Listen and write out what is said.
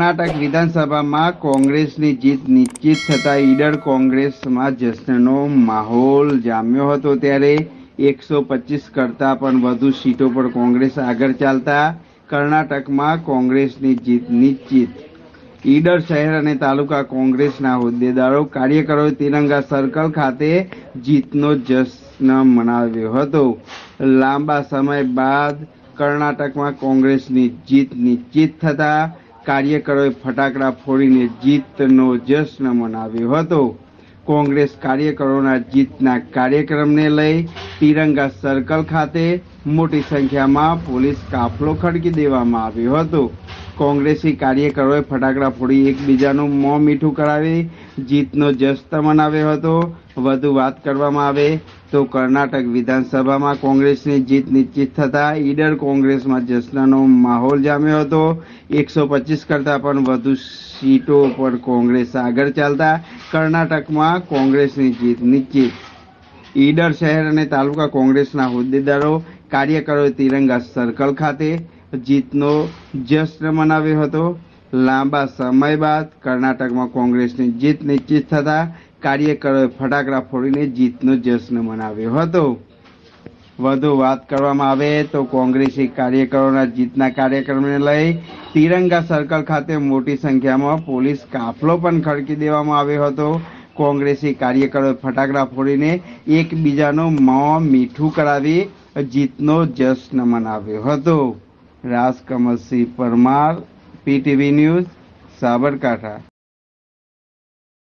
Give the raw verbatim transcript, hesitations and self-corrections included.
કર્ણાટક વિધાનસભામાં કોંગ્રેસની જીત નિશ્ચિત થતાં ઈડર કોંગ્રેસમાં જશ્નનો માહોલ જામ્યો હતો। ત્યારે એકસો પચીસ કરતાં પણ વધુ સીટો પર કોંગ્રેસ આગળ ચાલતા કર્ણાટકમાં કોંગ્રેસની જીત નિશ્ચિત। ઈડર શહેર અને તાલુકા કોંગ્રેસના હોદ્દેદારો કાર્યકરોએ તિરંગા સર્કલ ખાતે જીતનો જશ્ન મનાવ્યો હતો। લાંબા સમય બાદ કર્ણાટકમાં કોંગ્રેસની જીત નિશ્ચિત થતાં કાર્યકરોએ ફટાકડા ફોડીને જીતનો જશ્ન મનાવ્યો હતો। કોંગ્રેસ કાર્યકરોના જીતના કાર્યક્રમને લઈ તિરંગા સર્કલ ખાતે મોટી સંખ્યામાં પોલીસ કાફલો ખડકી દેવામાં આવ્યો હતો। કોંગ્રેસી કાર્યકરોએ ફટાકડા ફોડી એકબીજાનું મોં મીઠું કરાવી જીતનો જશ્ન મનાવ્યો હતો। વધુ વાત કરવામાં આવે તો કર્ણાટક વિધાનસભામાં કોંગ્રેસની જીત નિશ્ચિત થતાં ઈડર કોંગ્રેસમાં જશ્નનો માહોલ જામ્યો હતો। એકસો પચીસ કરતાં પણ વધુ સીટો પર કોંગ્રેસ આગળ ચાલતા કર્ણાટકમાં કોંગ્રેસની જીત નિશ્ચિત। ઈડર શહેર અને તાલુકા કોંગ્રેસના હોદ્દેદારો કાર્યકરોએ તિરંગા સર્કલ ખાતે જીતનો જશ્ન મનાવ્યો હતો। લાંબા સમય બાદ કર્ણાટકમાં કોંગ્રેસની જીત નિશ્ચિત થતાં કાર્યકરોએ ફટાકડા ફોડીને જીતનો જશ્ન મનાવ્યો હતો। વધુ વાત કરવામાં આવે તો કોંગ્રેસી કાર્યકરોના જીતના કાર્યક્રમને લઈ તિરંગા સર્કલ ખાતે મોટી સંખ્યામાં પોલીસ કાફલો પણ ખડકી દેવામાં આવ્યો હતો। કોંગ્રેસી કાર્યકરોએ ફટાકડા ફોડીને એકબીજાનું મોં મીઠું કરાવી જીતનો જશ્ન મનાવ્યો હતો। Rajkamalsinh Parmar, PTV news, Sabarkantha.